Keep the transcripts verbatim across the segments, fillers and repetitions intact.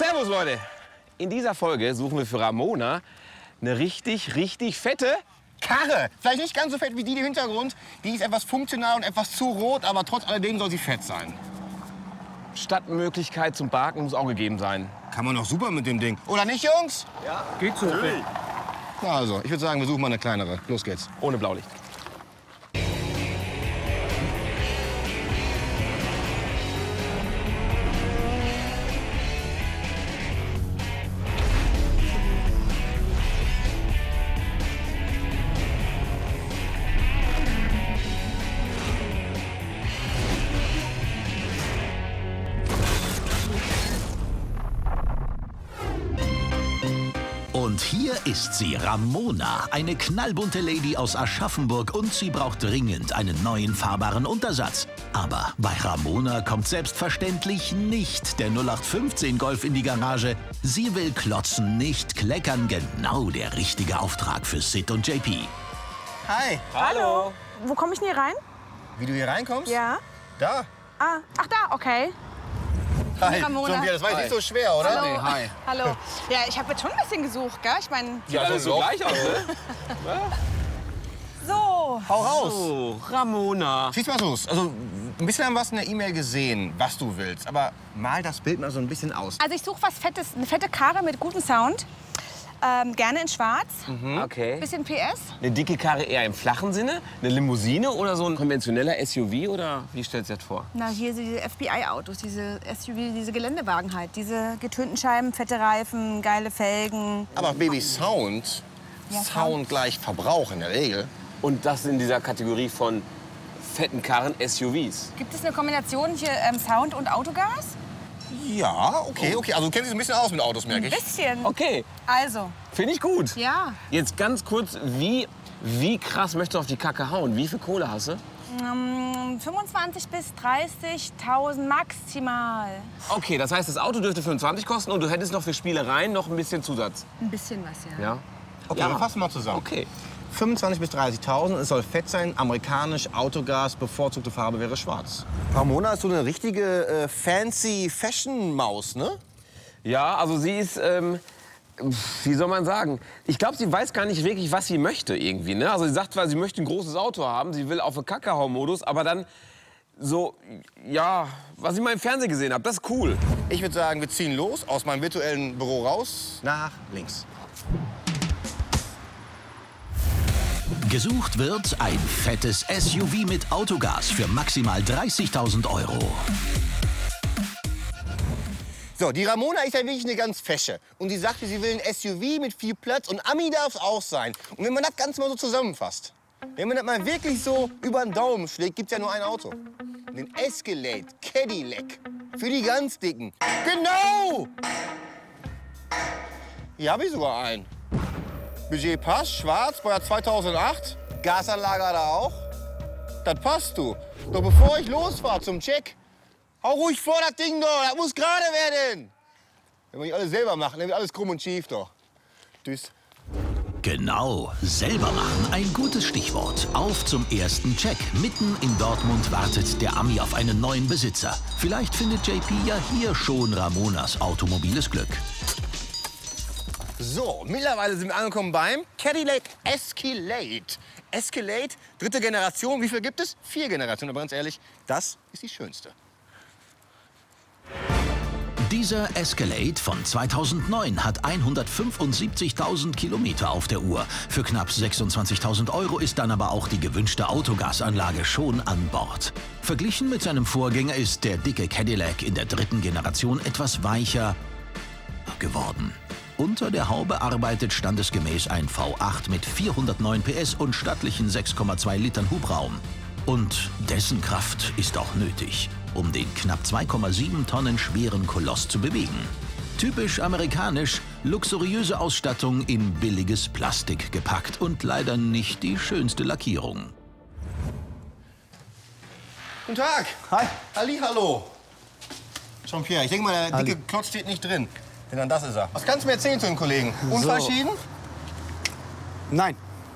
Servus, Leute. In dieser Folge suchen wir für Ramona eine richtig, richtig fette Karre. Vielleicht nicht ganz so fett wie die im Hintergrund. Die ist etwas funktional und etwas zu rot, aber trotz alledem soll sie fett sein. Stadtmöglichkeit zum Parken muss auch gegeben sein. Kann man doch super mit dem Ding. Oder nicht, Jungs? Ja. Geht so. Na also, ich würde sagen, wir suchen mal eine kleinere. Los geht's. Ohne Blaulicht. Und hier ist sie, Ramona, eine knallbunte Lady aus Aschaffenburg, und sie braucht dringend einen neuen fahrbaren Untersatz. Aber bei Ramona kommt selbstverständlich nicht der null acht fünfzehn Golf in die Garage. Sie will klotzen, nicht kleckern. Genau der richtige Auftrag für Sid und J P. Hi. Hallo. Wo komme ich denn hier rein? Wie du hier reinkommst? Ja. Da. Ah, ach da, okay. Hi. Ramona. Sophia, das war jetzt nicht so schwer, oder? Hallo. Nee, hi. Hallo. Ja, ich habe jetzt schon ein bisschen gesucht, gell? Ich meine, Sieht alles so gleich aus, ne? so. Hau raus. Oh, Ramona. Schieß mal los. Also, ein bisschen haben wir was in der E-Mail gesehen, was du willst. Aber mal das Bild mal so ein bisschen aus. Also ich suche was Fettes, eine fette Karre mit gutem Sound. Ähm, gerne in schwarz. Okay. Bisschen P S. Eine dicke Karre eher im flachen Sinne? Eine Limousine oder so ein konventioneller S U V? Oder wie stellst du das vor? Na, hier diese F B I-Autos, diese S U V, diese Geländewagen halt. Diese getönten Scheiben, fette Reifen, geile Felgen. Aber Baby, Sound, Ja, Sound gleich Verbrauch in der Regel. Und das in dieser Kategorie von fetten Karren, S U Vs. Gibt es eine Kombination hier ähm, Sound und Autogas? Ja, okay, okay. Also du kennst dich ein bisschen aus mit Autos, merke Ein ich. bisschen. Okay, Also, finde ich gut. ja. Jetzt ganz kurz, wie, wie krass möchtest du auf die Kacke hauen? Wie viel Kohle hast du? Ähm, fünfundzwanzig bis dreißigtausend maximal. Okay, das heißt, das Auto dürfte fünfundzwanzig kosten und du hättest noch für Spielereien noch ein bisschen Zusatz. Ein bisschen was, ja. Ja? Okay, Ja. wir fassen mal zusammen. Okay. fünfundzwanzig bis dreißigtausend, es soll fett sein, amerikanisch, Autogas, bevorzugte Farbe wäre schwarz. Ramona ist so eine richtige äh, fancy Fashion-Maus, ne? Ja, also sie ist, ähm, wie soll man sagen? Ich glaube, sie weiß gar nicht wirklich, was sie möchte irgendwie. Ne? Also sie sagt zwar, sie möchte ein großes Auto haben, sie will auf den Kacke-Hau-Modus, aber dann so, ja, was ich mal im Fernsehen gesehen habe, das ist cool. Ich würde sagen, wir ziehen los aus meinem virtuellen Büro raus nach links. Gesucht wird ein fettes S U V mit Autogas für maximal dreißigtausend Euro. So, die Ramona ist ja wirklich eine ganz fesche. Und sie sagte, sie will ein S U V mit viel Platz und Ami darf es auch sein. Und wenn man das Ganze mal so zusammenfasst, wenn man das mal wirklich so über den Daumen schlägt, gibt es ja nur ein Auto. Den Escalade Cadillac. Für die ganz Dicken. Genau! Hier habe ich sogar einen. Budget passt, schwarz, Baujahr zweitausendacht. Gasanlage hat er auch. Das passt, du. Doch bevor ich losfahre zum Check, hau ruhig vor das Ding doch, das muss gerade werden. Wenn wir nicht alles selber machen, dann wird alles krumm und schief doch. Tschüss. Genau, selber machen, ein gutes Stichwort. Auf zum ersten Check. Mitten in Dortmund wartet der Ami auf einen neuen Besitzer. Vielleicht findet J P ja hier schon Ramonas automobiles Glück. So, mittlerweile sind wir angekommen beim Cadillac Escalade. Escalade, dritte Generation. Wie viel gibt es? Vier Generationen. Aber ganz ehrlich, das ist die schönste. Dieser Escalade von zweitausendneun hat hundertfünfundsiebzigtausend Kilometer auf der Uhr. Für knapp sechsundzwanzigtausend Euro ist dann aber auch die gewünschte Autogasanlage schon an Bord. Verglichen mit seinem Vorgänger ist der dicke Cadillac in der dritten Generation etwas weicher geworden. Unter der Haube arbeitet standesgemäß ein V acht mit vierhundertneun P S und stattlichen sechs Komma zwei Litern Hubraum. Und dessen Kraft ist auch nötig, um den knapp zwei Komma sieben Tonnen schweren Koloss zu bewegen. Typisch amerikanisch, luxuriöse Ausstattung in billiges Plastik gepackt und leider nicht die schönste Lackierung. Guten Tag. Hi. Hallihallo. Jean-Pierre, ich denke mal, der dicke Klotz steht nicht drin. Denn dann das ist er. Was kannst du mir erzählen zu den Kollegen? Unfallschäden? Nein.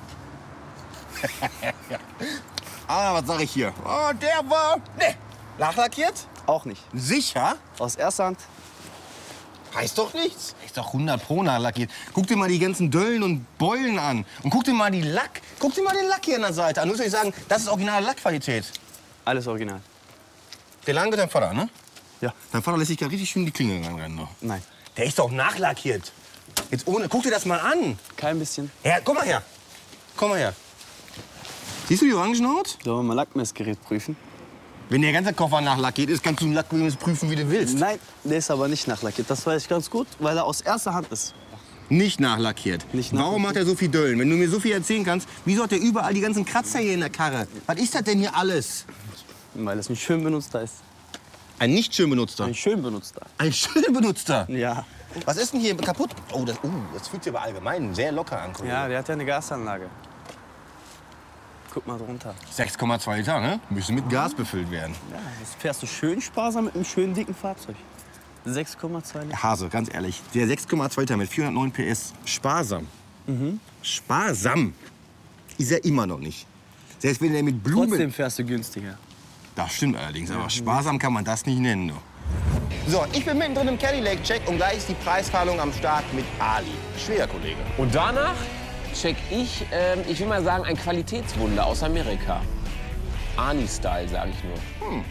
Ah, was sag ich hier? Oh, der war... Ne. Nachlackiert? Auch nicht. Sicher? Aus erster Hand. Heißt doch nichts. Ist doch hundert Pro nachlackiert. Guck dir mal die ganzen Döllen und Beulen an. Und guck dir mal die Lack. Guck dir mal den Lack hier an der Seite an. Du musst euch sagen, das ist originale Lackqualität. Alles original. Der Laden gehört dein Vater, ne? Ja. Dein Vater lässt sich gerade richtig schön die Klinge ranrennen. Noch. Nein. Der ist doch nachlackiert. Jetzt ohne. Guck dir das mal an. Kein bisschen. Ja, komm mal her. Komm mal her. Siehst du die Orangenhaut? Sollen wir mal Lackmessgerät prüfen? Wenn der ganze Koffer nachlackiert ist, kannst du ein Lackgerät prüfen, wie du willst. Nein, der ist aber nicht nachlackiert. Das weiß ich ganz gut, weil er aus erster Hand ist. Nicht nachlackiert. Nicht Warum macht er so viel Döllen? Wenn du mir so viel erzählen kannst, wieso hat er überall die ganzen Kratzer hier in der Karre? Was ist das denn hier alles? Weil es ein schön benutzter ist. Ein nicht schön benutzter. Ein schön benutzter. Ein schön benutzter. Ja. Was ist denn hier kaputt? Oh, das, uh, das fühlt sich aber allgemein sehr locker an. Kollege. Ja, der hat ja eine Gasanlage. Guck mal drunter. sechs Komma zwei Liter, ne? Müssen mit Gas befüllt werden. Ja, jetzt fährst du schön sparsam mit einem schönen dicken Fahrzeug. sechs Komma zwei Liter. Hase, ganz ehrlich, der sechs Komma zwei Liter mit vierhundertneun P S, sparsam. Mhm. Sparsam ist er immer noch nicht. Selbst wenn er mit Blumen... Trotzdem fährst du günstiger. Das stimmt allerdings, aber sparsam kann man das nicht nennen. Du. So, ich bin mittendrin im Cadillac-Check und gleich ist die Preisverhandlung am Start mit Ali. Schwer, Kollege. Und danach check ich, ähm, ich will mal sagen, ein Qualitätswunder aus Amerika. Arnie-Style, sage ich nur. Hm.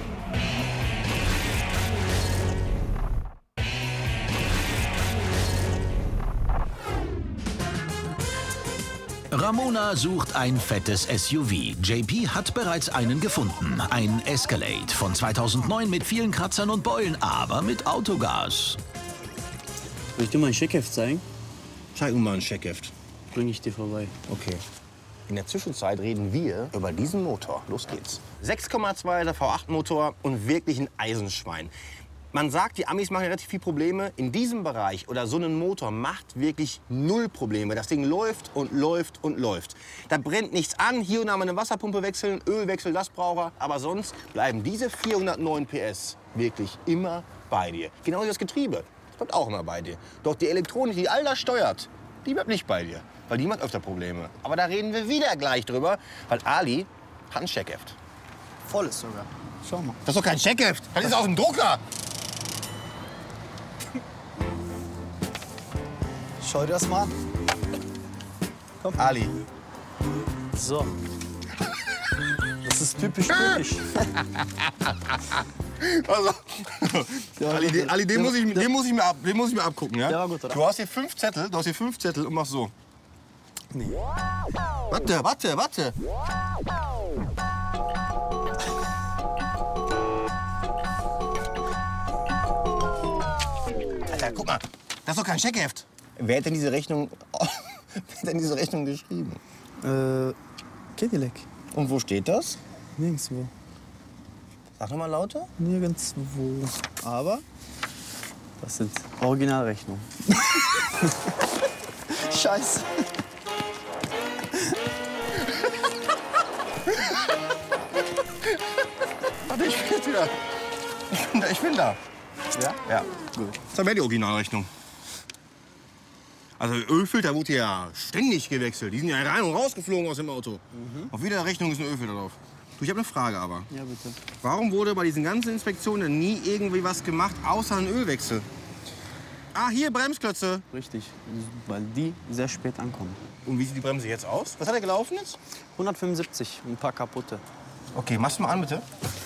Ramona sucht ein fettes S U V. J P hat bereits einen gefunden. Ein Escalade von zweitausendneun mit vielen Kratzern und Beulen, aber mit Autogas. Soll ich dir mal ein Scheckheft zeigen? Zeig mir mal ein Scheckheft. Bring ich dir vorbei. Okay. In der Zwischenzeit reden wir über diesen Motor. Los geht's. sechs Komma zwei Liter V acht Motor und wirklich ein Eisenschwein. Man sagt, die Amis machen relativ viele Probleme. In diesem Bereich oder so ein Motor macht wirklich null Probleme. Das Ding läuft und läuft und läuft. Da brennt nichts an. Hier und da mal eine Wasserpumpe wechseln, Ölwechsel, das braucht er. Aber sonst bleiben diese vierhundertneun P S wirklich immer bei dir. Genauso wie das Getriebe. Das bleibt auch immer bei dir. Doch die Elektronik, die all das steuert, die bleibt nicht bei dir. Weil die macht öfter Probleme. Aber da reden wir wieder gleich drüber. Weil Ali hat ein Checkheft. Volles sogar. Schau mal. Das ist doch kein Checkheft. Das ist aus dem Drucker. Schau dir das mal an. Komm. Ali. So. Das ist typisch typisch. Also, Ja, Ali, den, Ali, den, muss ich, den, muss ich mir ab, den muss ich mir abgucken, ja? Der war gut, oder? Du hast hier fünf Zettel, du hast hier fünf Zettel und machst so. Nee. Warte, warte, warte. Alter, guck mal, das ist doch kein Checkheft. Wer hat denn diese Rechnung, wer hat denn diese Rechnung geschrieben? Äh, Cadillac. Und wo steht das? Nirgendwo. Sag noch mal lauter. Nirgendwo. Aber das sind Originalrechnungen. Scheiße. Warte, ich bin jetzt wieder. Ich bin da. Ich bin da. Ja? Ja. Gut. Das wäre die Originalrechnung. Also Ölfilter wurde ja ständig gewechselt. Die sind ja rein und rausgeflogen aus dem Auto. Mhm. Auf jeder Rechnung ist ein Ölfilter drauf. Du, ich habe eine Frage aber. Ja, bitte. Warum wurde bei diesen ganzen Inspektionen nie irgendwie was gemacht, außer ein Ölwechsel? Ah, hier Bremsklötze. Richtig, weil die sehr spät ankommen. Und wie sieht die Bremse jetzt aus? Was hat er gelaufen jetzt? hundertfünfundsiebzig, ein paar kaputte. Okay, mach's mal an, bitte.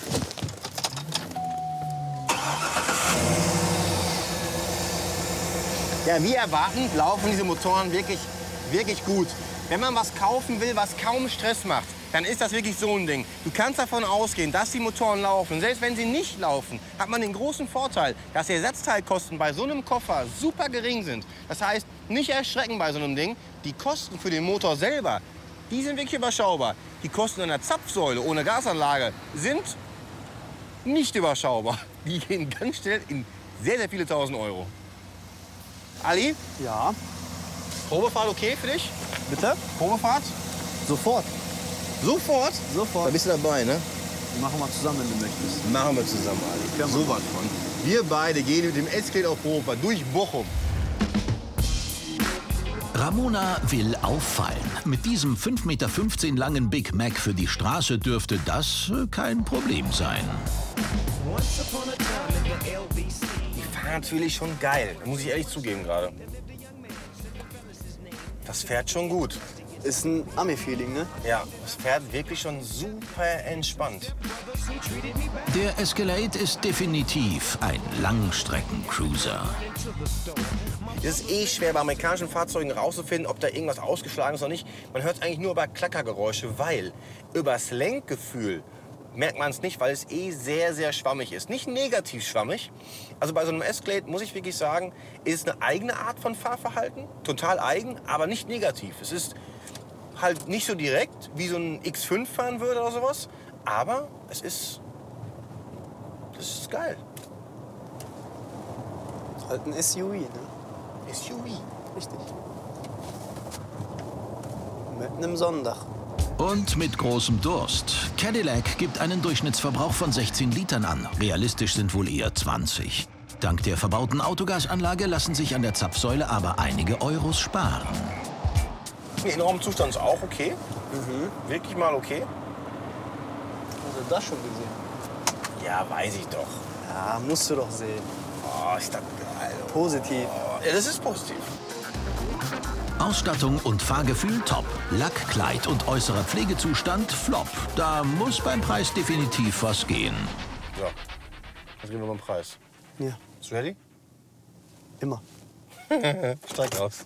Ja, wie erwarten, laufen diese Motoren wirklich, wirklich gut. Wenn man was kaufen will, was kaum Stress macht, dann ist das wirklich so ein Ding. Du kannst davon ausgehen, dass die Motoren laufen. Selbst wenn sie nicht laufen, hat man den großen Vorteil, dass die Ersatzteilkosten bei so einem Koffer super gering sind. Das heißt, nicht erschrecken bei so einem Ding. Die Kosten für den Motor selber, die sind wirklich überschaubar. Die Kosten einer Zapfsäule ohne Gasanlage sind nicht überschaubar. Die gehen ganz schnell in sehr, sehr viele tausend Euro. Ali, Ja, Probefahrt okay für dich? bitte? Probefahrt? Sofort. Sofort? Da Sofort. bist du dabei, ne? Machen wir zusammen, wenn du möchtest. Machen wir zusammen, Ali. Ja, So was von. Wir beide gehen mit dem Escalade auf Probefahrt durch Bochum. Ramona will auffallen. Mit diesem fünf Meter fünfzehn langen Big Mac für die Straße dürfte das äh, kein Problem sein. Die natürlich schon geil. Muss ich ehrlich zugeben gerade. Das fährt schon gut. Ist ein Ami-Feeling, ne? Ja, das fährt wirklich schon super entspannt. Der Escalade ist definitiv ein Langstrecken-Cruiser. Es ist eh schwer, bei amerikanischen Fahrzeugen rauszufinden, ob da irgendwas ausgeschlagen ist oder nicht. Man hört es eigentlich nur über Klackergeräusche, weil übers Lenkgefühl merkt man es nicht, weil es eh sehr, sehr schwammig ist. Nicht negativ schwammig. Also bei so einem Escalade, muss ich wirklich sagen, ist es eine eigene Art von Fahrverhalten. Total eigen, aber nicht negativ. Es ist halt nicht so direkt, wie so ein X fünf fahren würde oder sowas. Aber es ist, das ist geil. Halt ein S U V, ne? S U V. Richtig. Mit einem Sonnendach. Und mit großem Durst. Cadillac gibt einen Durchschnittsverbrauch von sechzehn Litern an. Realistisch sind wohl eher zwanzig. Dank der verbauten Autogasanlage lassen sich an der Zapfsäule aber einige Euros sparen. Der Innenraumzustand ist auch okay. Mhm. Wirklich mal okay. Hast du das schon gesehen? Ja, weiß ich doch. Ja, musst du doch sehen. Oh, ist das geil. Positiv. Oh, ja, das ist positiv. Ausstattung und Fahrgefühl top. Lack, Kleid und äußerer Pflegezustand flop. Da muss beim Preis definitiv was gehen. So, was geben wir beim Preis? Ja, Bist du ready? immer. Steig aus.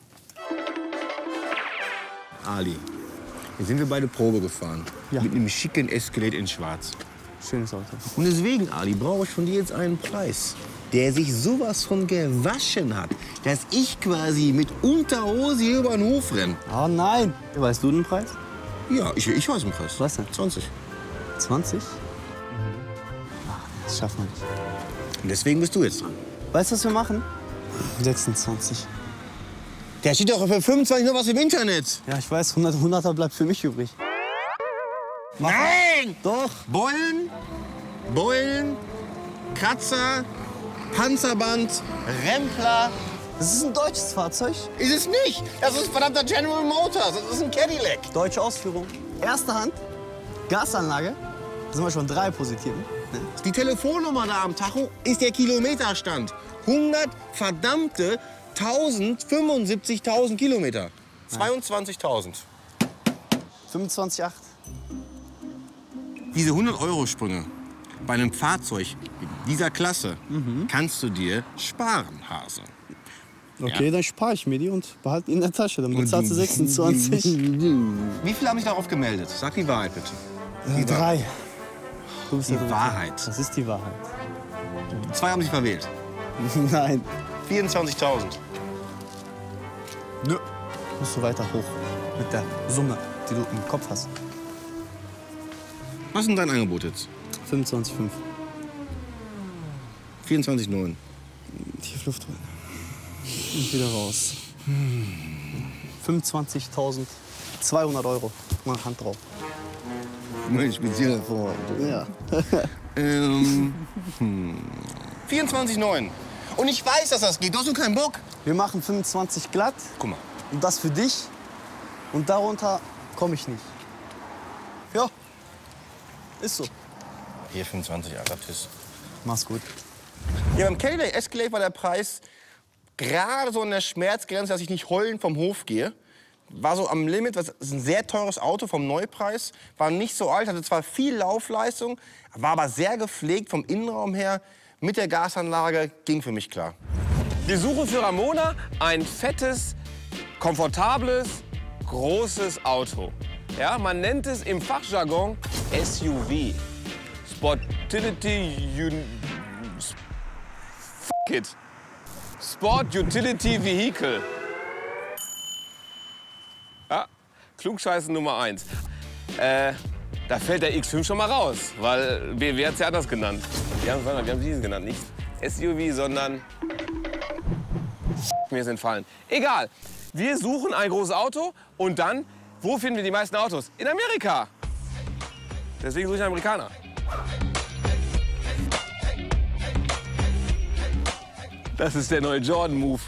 Ali, jetzt sind wir beide Probe gefahren. Ja. Mit einem schicken Escalade in Schwarz. Schönes Auto. Und deswegen, Ali, brauche ich von dir jetzt einen Preis, der sich sowas von gewaschen hat, dass ich quasi mit Unterhose hier über den Hof renne. Oh nein. Weißt du den Preis? Ja, ich, ich weiß den Preis. Was denn? zwanzig. zwanzig? Ach, das schaffen wir nicht. Und deswegen bist du jetzt dran. Weißt du, was wir machen? sechsundzwanzig. Da steht doch für fünfundzwanzig noch was im Internet. Ja, ich weiß, hundert, hunderter bleibt für mich übrig. Nein! Doch. Beulen, Beulen, Kratzer, Panzerband, Rempler. Das ist ein deutsches Fahrzeug. Ist es nicht. Das ist verdammter General Motors. Das ist ein Cadillac. Deutsche Ausführung. Erste Hand. Gasanlage. Da sind wir schon drei Positiven. Ne? Die Telefonnummer da am Tacho ist der Kilometerstand. hundert verdammte tausend, fünfundsiebzigtausend Kilometer. zweiundzwanzigtausend. fünfundzwanzig Komma acht. Diese hundert-Euro-Sprünge bei einem Fahrzeug dieser Klasse kannst du dir sparen, Hase. Okay, Ja. dann spare ich mir die und behalte die in der Tasche. Dann bezahlst du sechsundzwanzig. Wie viele haben sich darauf gemeldet? Sag die Wahrheit bitte. Äh, drei. Du bist Die der Dritte. Wahrheit. Das ist die Wahrheit. Zwei haben sich verwählt. Nein. vierundzwanzigtausend. Nö. Musst du weiter hoch mit der Summe, die du im Kopf hast. Was ist denn dein Angebot jetzt? fünfundzwanzig Komma fünf. vierundzwanzig Komma neun. Tief Luft drin. Und wieder raus. fünfundzwanzigtausendzweihundert Euro. Mal Hand drauf. Mein spezieller Freund. Ja. Ähm, hm. vierundzwanzig Komma neun. Und ich weiß, dass das geht. Du hast nur keinen Bock. Wir machen fünfundzwanzig glatt Guck mal. und das für dich. Und darunter komme ich nicht. Ja. Ist so. Hier fünfundzwanzig, Alter, tschüss. Mach's gut. Ja, beim Cadillac Escalade war der Preis gerade so an der Schmerzgrenze, dass ich nicht heulend vom Hof gehe. War so am Limit, das ist ein sehr teures Auto vom Neupreis. War nicht so alt, hatte zwar viel Laufleistung, war aber sehr gepflegt vom Innenraum her. Mit der Gasanlage ging für mich klar. Wir suchen für Ramona ein fettes, komfortables, großes Auto. Ja, man nennt es im Fachjargon S U V. Sportility Un... Fuck it. Sport Utility Vehicle. Ja, Klugscheißen Nummer eins. Äh, da fällt der X fünf schon mal raus, weil B M W hat es ja anders genannt. Wir haben, wir haben diesen genannt, nicht S U V, sondern... Mir ist entfallen. Egal, wir suchen ein großes Auto und dann, wo finden wir die meisten Autos? In Amerika. Deswegen suche ich einen Amerikaner. Das ist der neue Jordan-Move.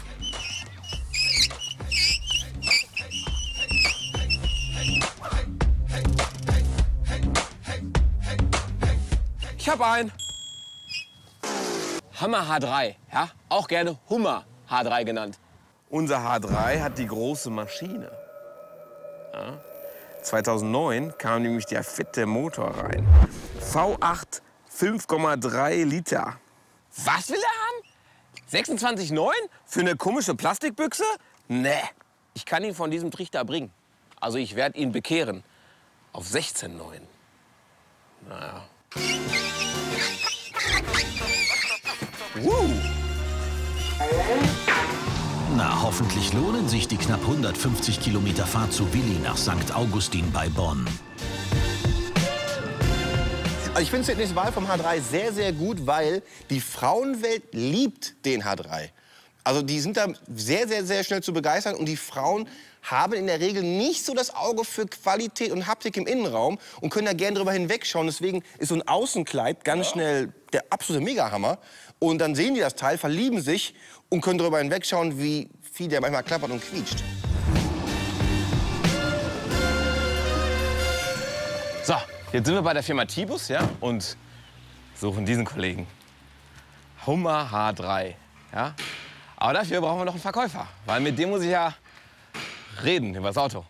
Ich hab einen. Hummer H drei, ja? Auch gerne Hummer H drei genannt. Unser H drei hat die große Maschine. Ja? zweitausendneun kam nämlich der fette Motor rein. V acht, fünf Komma drei Liter. Was will er haben? sechsundzwanzig Komma neun für eine komische Plastikbüchse? Nee. Ich kann ihn von diesem Trichter bringen. Also ich werde ihn bekehren. Auf sechzehn Komma neun. Naja. Uh. Na, hoffentlich lohnen sich die knapp hundertfünfzig Kilometer Fahrt zu Willi nach Sankt Augustin bei Bonn. Also ich finde die Wahl vom H drei sehr, sehr gut, weil die Frauenwelt liebt den H drei. Also die sind da sehr, sehr, sehr schnell zu begeistern und die Frauen haben in der Regel nicht so das Auge für Qualität und Haptik im Innenraum und können da gerne drüber hinwegschauen. Deswegen ist so ein Außenkleid ganz schnell der absolute Megahammer. Und dann sehen die das Teil, verlieben sich und können drüber hinwegschauen, wie viel der manchmal klappert und quietscht. So, jetzt sind wir bei der Firma T-Bus, ja, und suchen diesen Kollegen. Hummer H drei, ja. Aber dafür brauchen wir noch einen Verkäufer, weil mit dem muss ich ja reden über das Auto.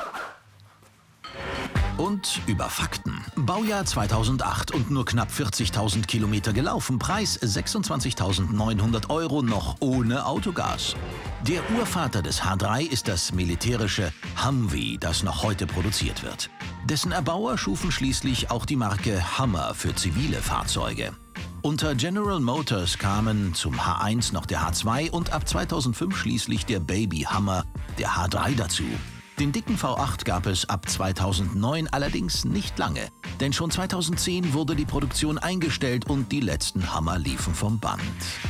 Und über Fakten. Baujahr zweitausendacht und nur knapp vierzigtausend Kilometer gelaufen. Preis sechsundzwanzigtausendneunhundert Euro, noch ohne Autogas. Der Urvater des H drei ist das militärische Humvee, das noch heute produziert wird. Dessen Erbauer schufen schließlich auch die Marke Hummer für zivile Fahrzeuge. Unter General Motors kamen zum H eins noch der H zwei und ab zweitausendfünf schließlich der Baby Hummer, der H drei dazu. Den dicken V acht gab es ab zweitausendneun allerdings nicht lange, denn schon zweitausendzehn wurde die Produktion eingestellt und die letzten Hummer liefen vom Band.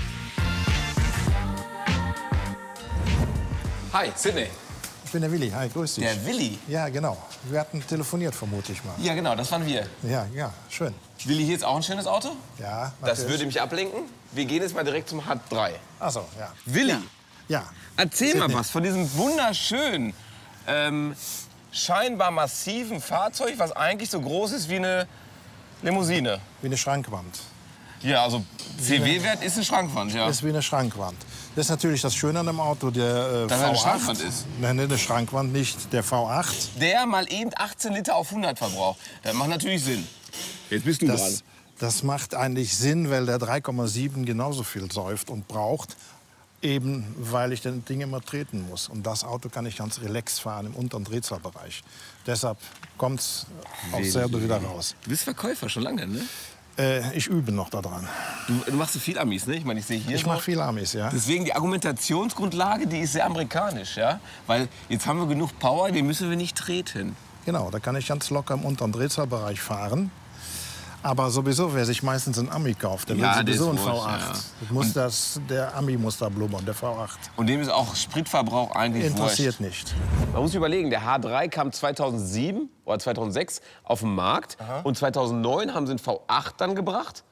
Hi, Sydney. Ich bin der Willi. Hi, grüß dich. Der Willi? Ja, genau. Wir hatten telefoniert, vermute ich mal. Ja, genau, das waren wir. Ja, ja, schön. Willi, hier ist auch ein schönes Auto. Ja, Das natürlich. würde mich ablenken. Wir gehen jetzt mal direkt zum H drei. Ach so, ja. Willi, Ja, erzähl mal Sydney. was von diesem wunderschönen, ähm, scheinbar massiven Fahrzeug, was eigentlich so groß ist wie eine Limousine. wie eine Schrankwand. Ja, also C W-Wert ist eine Schrankwand, ja. Das ist wie eine Schrankwand. Das ist natürlich das Schöne an dem Auto, der äh, Dass er eine V acht. Schrankwand ist. Nein, eine Schrankwand nicht, der V acht. Der mal eben achtzehn Liter auf hundert verbraucht. Das macht natürlich Sinn. Jetzt bist du dran. Das, das macht eigentlich Sinn, weil der drei Komma sieben genauso viel säuft und braucht. Eben, weil ich den Ding immer treten muss. Und das Auto kann ich ganz relax fahren im unteren Drehzahlbereich. Deshalb kommt es aufs selbe wieder raus. Du bist Verkäufer schon lange, ne? Äh, ich übe noch daran. Du, du machst so viel Amis, ne? Ich meine, ich sehe hier Ich so. mache viel Amis, ja. Deswegen die Argumentationsgrundlage, die ist sehr amerikanisch, ja? Weil jetzt haben wir genug Power, den müssen wir nicht treten. Genau, da kann ich ganz locker im unteren Drehzahlbereich fahren. Aber sowieso, wer sich meistens einen Ami kauft, der Ja, will der sowieso ist einen V wurscht, acht. ja. Das muss das, der Ami muss da blubbern, der V acht. Und dem ist auch Spritverbrauch eigentlich Interessiert wurscht. nicht. Man muss überlegen, der H drei kam zweitausendsieben oder zweitausendsechs auf den Markt. Und zweitausendneun haben sie den V acht dann gebracht.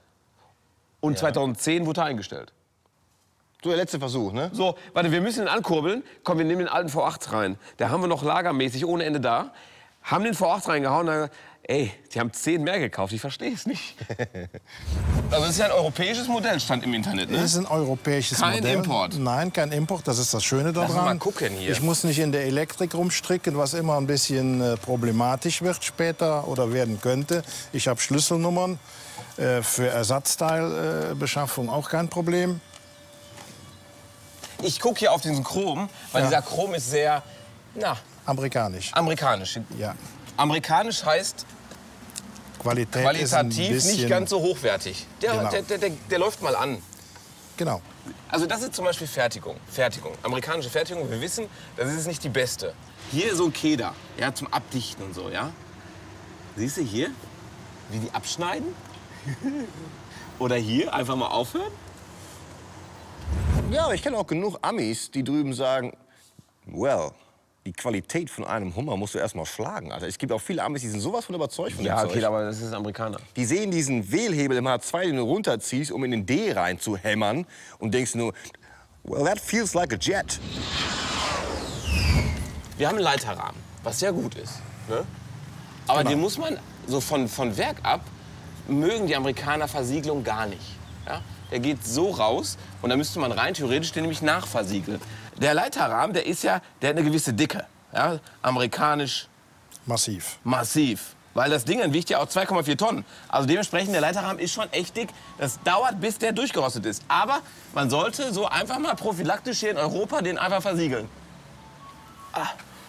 Und zweitausendzehn wurde er eingestellt. So der letzte Versuch, ne? So, warte, wir müssen ihn ankurbeln. Komm, wir nehmen den alten V acht rein. Da haben wir noch lagermäßig ohne Ende da. Haben den V acht reingehauen und dann, ey, die haben zehn mehr gekauft. Ich verstehe es nicht. Also das ist ja ein europäisches Modell, stand im Internet, ne? Das ist ein europäisches Kein Modell. Import. Nein, kein Import. Das ist das Schöne daran. Lass uns mal gucken hier. Ich muss nicht in der Elektrik rumstricken, was immer ein bisschen äh, problematisch wird später oder werden könnte. Ich habe Schlüsselnummern. Äh, für Ersatzteilbeschaffung äh, auch kein Problem. Ich gucke hier auf diesen Chrom, weil Ja. dieser Chrom ist sehr, na, Amerikanisch. amerikanisch. Ja. Amerikanisch heißt Qualität qualitativ ist ein bisschen, nicht ganz so hochwertig. Der, Genau. der, der, der, der läuft mal an. Genau. Also das ist zum Beispiel Fertigung. Fertigung. Amerikanische Fertigung, wir wissen, das ist nicht die beste. Hier so ein Keder, ja, zum Abdichten und so, ja. Siehst du hier, wie die abschneiden? Oder hier, einfach mal aufhören? Ja, aber ich kenne auch genug Amis, die drüben sagen, well, die Qualität von einem Hummer musst du erst mal schlagen, Alter. Es gibt auch viele Amis, die sind sowas von überzeugt von dem Ja, Zeug. okay, aber das ist Amerikaner. Die sehen diesen Wählhebel im H zwei, den du runterziehst, um in den D reinzuhämmern und denkst nur, well, that feels like a jet. Wir haben einen Leiterrahmen, was sehr gut ist. Ne? Aber Genau. den muss man, so von, von Werk ab, mögen die Amerikaner Versiegelung gar nicht. Ja? der geht so raus und da müsste man rein theoretisch den nämlich nachversiegeln. Der Leiterrahmen, der ist ja, der hat eine gewisse Dicke. Ja? Amerikanisch Massiv. massiv. Weil das Ding dann wiegt ja auch zwei Komma vier Tonnen. Also dementsprechend, der Leiterrahmen ist schon echt dick. Das dauert, bis der durchgerostet ist. Aber man sollte so einfach mal prophylaktisch hier in Europa den einfach versiegeln. Ah.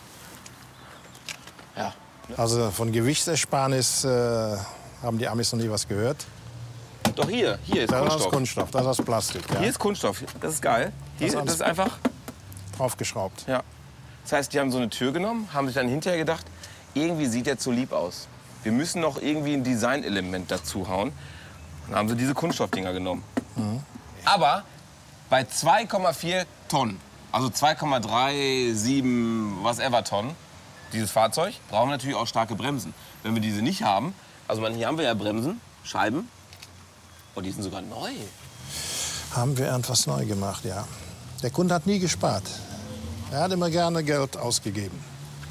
Ja. Also von Gewichtsersparnis äh, haben die Amis noch nie was gehört. Doch hier, hier ist Das Kunststoff. ist Kunststoff, das ist Plastik. Ja. Hier ist Kunststoff, das ist geil. Hier, Das ist das, alles ist einfach, aufgeschraubt. ja. Das heißt, die haben so eine Tür genommen, haben sich dann hinterher gedacht, irgendwie sieht der zu lieb aus. Wir müssen noch irgendwie ein Designelement dazu hauen. Dann haben sie diese Kunststoffdinger genommen. Mhm. Aber bei zwei Komma vier Tonnen, also zwei Komma siebenunddreißig whatever Tonnen, dieses Fahrzeug, brauchen wir natürlich auch starke Bremsen. Wenn wir diese nicht haben, also man, hier haben wir ja Bremsen, Scheiben, und die sind sogar neu. Haben wir irgendwas neu gemacht, ja. Der Kunde hat nie gespart. Er hat immer gerne Geld ausgegeben.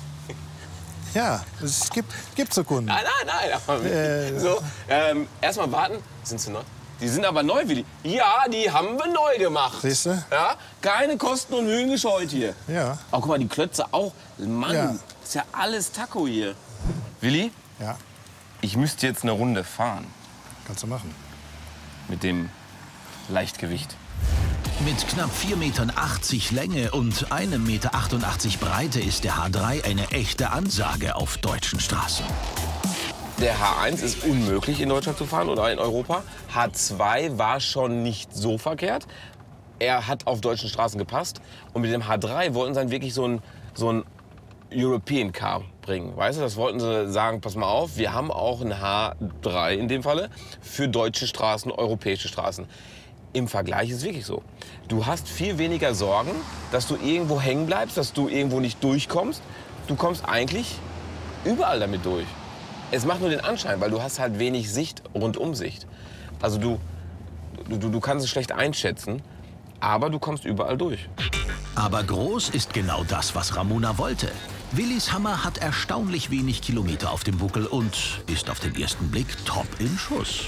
Ja, es gibt, gibt so Kunden. Nein, nein, nein. Aber Äh. so, ähm, erstmal warten. Sind sie neu? Die sind aber neu, Willi. Ja, die haben wir neu gemacht. Siehst du? Ja, keine Kosten und Mühen gescheut hier. Ja. Oh, guck mal, die Klötze auch. Mann, Ja. ist ja alles Taco hier. Willi, Ja, ich müsste jetzt eine Runde fahren kannst du machen. mit dem Leichtgewicht. Mit knapp vier Komma achtzig Meter Länge und einem Komma achtundachtzig Meter Breite ist der H drei eine echte Ansage auf deutschen Straßen. Der H eins ist unmöglich in Deutschland zu fahren oder in Europa. H zwei war schon nicht so verkehrt. Er hat auf deutschen Straßen gepasst. Und mit dem H drei wollten sie dann wirklich so ein, so ein European Car bringen. Weißt du, das wollten sie sagen, pass mal auf, wir haben auch ein H drei in dem Falle für deutsche Straßen, europäische Straßen. Im Vergleich ist es wirklich so. Du hast viel weniger Sorgen, dass du irgendwo hängen bleibst, dass du irgendwo nicht durchkommst. Du kommst eigentlich überall damit durch. Es macht nur den Anschein, weil du hast halt wenig Sicht, Rundumsicht. Also du, du, du kannst es schlecht einschätzen, aber du kommst überall durch. Aber groß ist genau das, was Ramona wollte. Willis Hammer hat erstaunlich wenig Kilometer auf dem Buckel und ist auf den ersten Blick top in Schuss.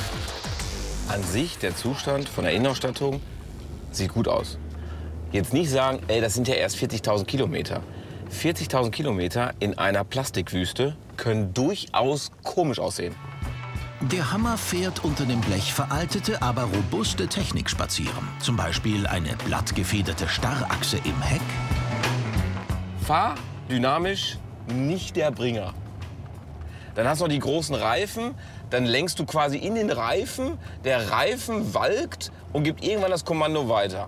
An sich, der Zustand von der Innenausstattung sieht gut aus. Jetzt nicht sagen, ey, das sind ja erst vierzigtausend Kilometer. vierzigtausend Kilometer in einer Plastikwüste können durchaus komisch aussehen. Der Hammer fährt unter dem Blech veraltete, aber robuste Technik spazieren. Zum Beispiel eine blattgefederte Starrachse im Heck. Fahr dynamisch, nicht der Bringer. Dann hast du noch die großen Reifen, dann lenkst du quasi in den Reifen, der Reifen walkt und gibt irgendwann das Kommando weiter.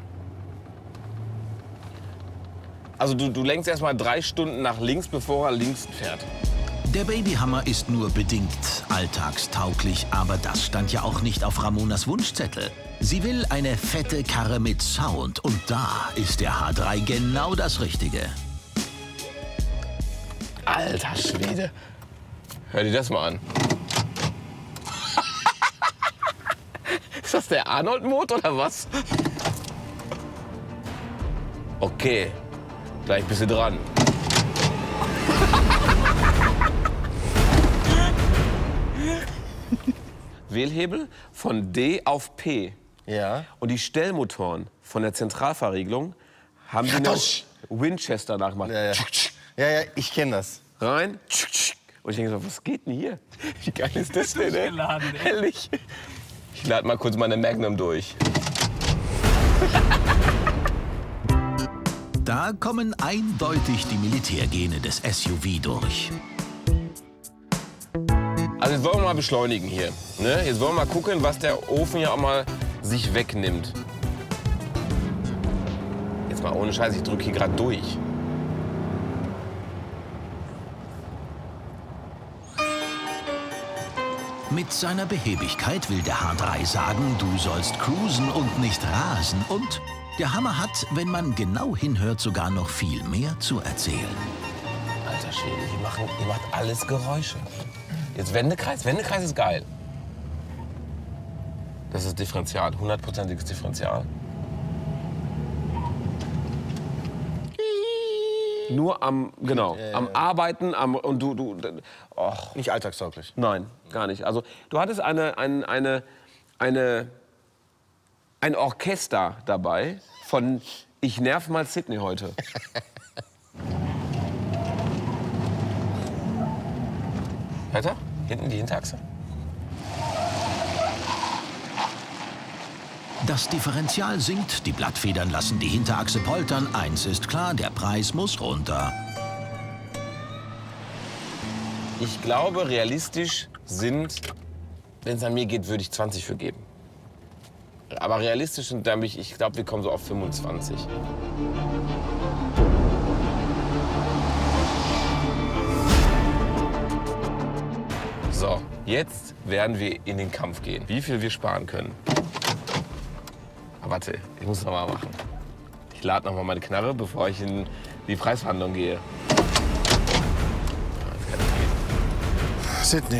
Also du, du lenkst erst mal drei Stunden nach links, bevor er links fährt. Der Babyhammer ist nur bedingt alltagstauglich, aber das stand ja auch nicht auf Ramonas Wunschzettel. Sie will eine fette Karre mit Sound und da ist der H drei genau das Richtige. Alter Schwede. Hör dir das mal an. Ist das der Arnold-Mod oder was? Okay, gleich bist du dran. Wählhebel von D auf P. Ja. Und die Stellmotoren von der Zentralverriegelung haben die noch Winchester nachgemacht. Ja, ja. Ja, ja, ich kenne das. Rein. Und ich denke so, was geht denn hier? Wie geil ist das denn, ey? Ehrlich. Ich lade mal kurz meine Magnum durch. Da kommen eindeutig die Militärgene des S U V durch. Also jetzt wollen wir mal beschleunigen hier. Ne? Jetzt wollen wir mal gucken, was der Ofen ja auch mal sich wegnimmt. Jetzt mal ohne Scheiß, ich drücke hier gerade durch. Mit seiner Behäbigkeit will der H drei sagen, du sollst cruisen und nicht rasen. Und der Hammer hat, wenn man genau hinhört, sogar noch viel mehr zu erzählen. Alter Schwede, ihr macht, ihr macht alles Geräusche. Jetzt Wendekreis. Wendekreis ist geil. Das ist Differential, hundertprozentiges Differential. Nur am, genau, Ja, ja, am ja. Arbeiten, am, und du, du, och, Nicht alltagstauglich. nein, gar nicht. Also du hattest eine, eine, eine, eine ein Orchester dabei von Ich nerv mal Sydney heute. Weiter? Hinten die Hinterachse? Das Differential sinkt, die Blattfedern lassen die Hinterachse poltern. Eins ist klar, der Preis muss runter. Ich glaube, realistisch sind, wenn es an mir geht, würde ich zwanzig für geben. Aber realistisch sind nämlich, ich glaube, wir kommen so auf fünfundzwanzig. So, jetzt werden wir in den Kampf gehen. Wie viel wir sparen können. Aber warte, ich muss noch mal machen. Ich lade noch mal meine Knarre, bevor ich in die Preisverhandlung gehe. Sydney,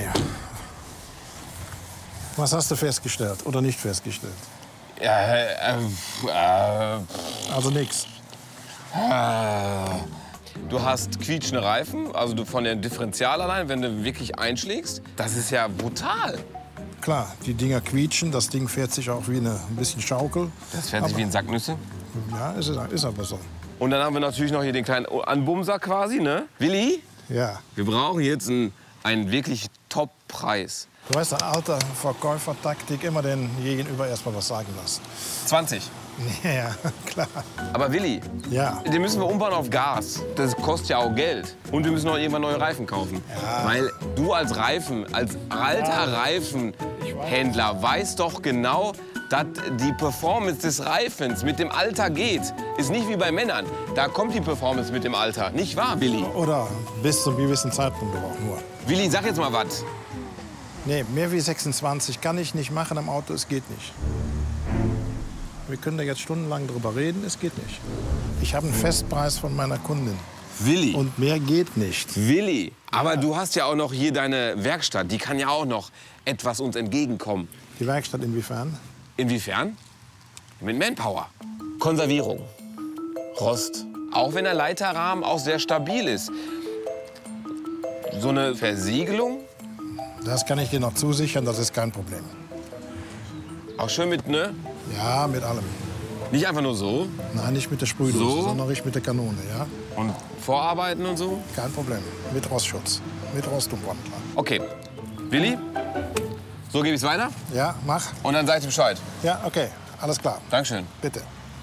was hast du festgestellt oder nicht festgestellt? Ja, äh, äh, Also nichts. äh, du hast quietschende Reifen, also du von der Differential allein, wenn du wirklich einschlägst, das ist ja brutal. Klar, die Dinger quietschen, das Ding fährt sich auch wie eine, ein bisschen Schaukel. Das fährt sich wie ein Sack Nüsse. Ja, ist, ist aber so. Und dann haben wir natürlich noch hier den kleinen Anbumser quasi, ne? Willi, Ja. wir brauchen jetzt einen, einen wirklich Top-Preis. Du weißt, eine alte Verkäufertaktik, immer den Gegenüber erst mal was sagen lassen. zwanzig. Ja, klar. Aber Willi, Ja. den müssen wir umbauen auf Gas. Das kostet ja auch Geld. Und wir müssen auch irgendwann neue Reifen kaufen. Ja. Weil du als Reifen, als alter Reifenhändler weißt doch genau, dass die Performance des Reifens mit dem Alter geht. Ist nicht wie bei Männern. Da kommt die Performance mit dem Alter. Nicht wahr, Willi? Oder bis zu einem gewissen Zeitpunkt aber auch nur. Willi, sag jetzt mal was. Nee, mehr wie sechsundzwanzig kann ich nicht machen am Auto, es geht nicht. Wir können da jetzt stundenlang drüber reden, es geht nicht. Ich habe einen Festpreis von meiner Kundin Willi. und mehr geht nicht. Willi, aber du hast ja auch noch hier deine Werkstatt. Die kann ja auch noch etwas uns entgegenkommen. Die Werkstatt inwiefern? Inwiefern? Mit Manpower. Konservierung. Rost. Auch wenn der Leiterrahmen auch sehr stabil ist. So eine Versiegelung. Das kann ich dir noch zusichern, das ist kein Problem. Auch schön mit, ne? Ja, mit allem. Nicht einfach nur so. Nein, nicht mit der Sprühdose, So? sondern richtig mit der Kanone, ja? Und Vorarbeiten und so. Kein Problem. Mit Rostschutz, mit Rostumwandler. Okay. Willi, so gebe ich es weiter. Ja, mach. Und dann sag ich Bescheid. Ja, okay, alles klar. Dankeschön. Bitte.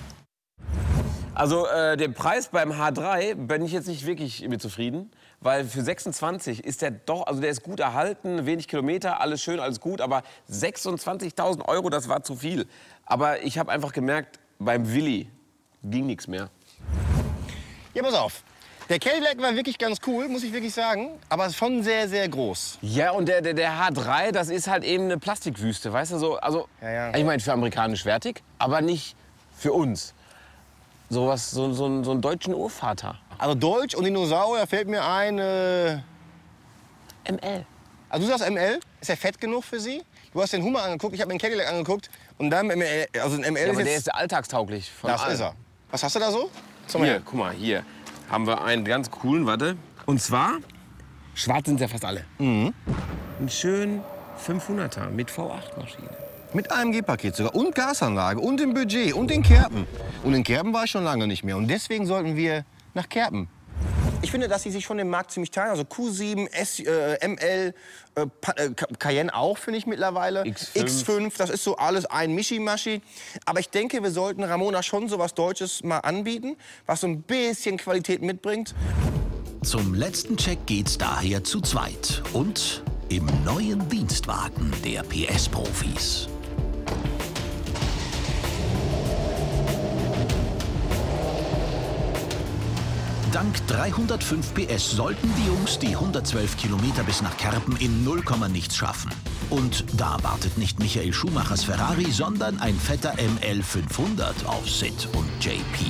Also äh, der Preis beim H drei bin ich jetzt nicht wirklich mit zufrieden, weil für sechsundzwanzig ist der doch, also der ist gut erhalten, wenig Kilometer, alles schön, alles gut, aber sechsundzwanzigtausend Euro, das war zu viel. Aber ich habe einfach gemerkt, beim Willi ging nichts mehr. Ja, pass auf. Der Cadillac war wirklich ganz cool, muss ich wirklich sagen. Aber schon sehr, sehr groß. Ja, und der, der, der H drei, das ist halt eben eine Plastikwüste, weißt du, so, also, Ja, ja. ich meine, für amerikanisch wertig, aber nicht für uns. So, was, so, so, einen- so einen deutschen Urvater. Also Deutsch und Dinosaurier fällt mir ein. Äh M L. also du sagst M L? Ist der fett genug für Sie? Du hast den Hummer angeguckt, ich habe den Cadillac angeguckt. Und dann M L, also ein M L Ja, aber ist der jetzt... ist alltagstauglich von das allen. ist er. Was hast du da so? Sag mal Hier, her. guck mal, hier haben wir einen ganz coolen, warte. Und zwar, schwarz sind ja fast alle. Mhm. Einen schönen fünfhunderter mit V acht Maschine. Mit A M G-Paket sogar und Gasanlage und dem Budget und den Kerpen. Und in Kerpen war ich schon lange nicht mehr. Und deswegen sollten wir nach Kerpen. Ich finde, dass sie sich schon den Markt ziemlich teilen. Also Q sieben, S, äh, M L, äh, Pa- äh, Cayenne auch, finde ich mittlerweile. X fünf. X fünf, das ist so alles ein Mischi-Maschi. Aber ich denke, wir sollten Ramona schon so was Deutsches mal anbieten, was so ein bisschen Qualität mitbringt. Zum letzten Check geht's daher zu zweit und im neuen Dienstwagen der P S-Profis. Dank dreihundertfünf P S sollten die Jungs die hundertzwölf Kilometer bis nach Kerpen in null Komma nichts schaffen. Und da wartet nicht Michael Schumachers Ferrari, sondern ein fetter M L fünfhundert auf Sid und J P.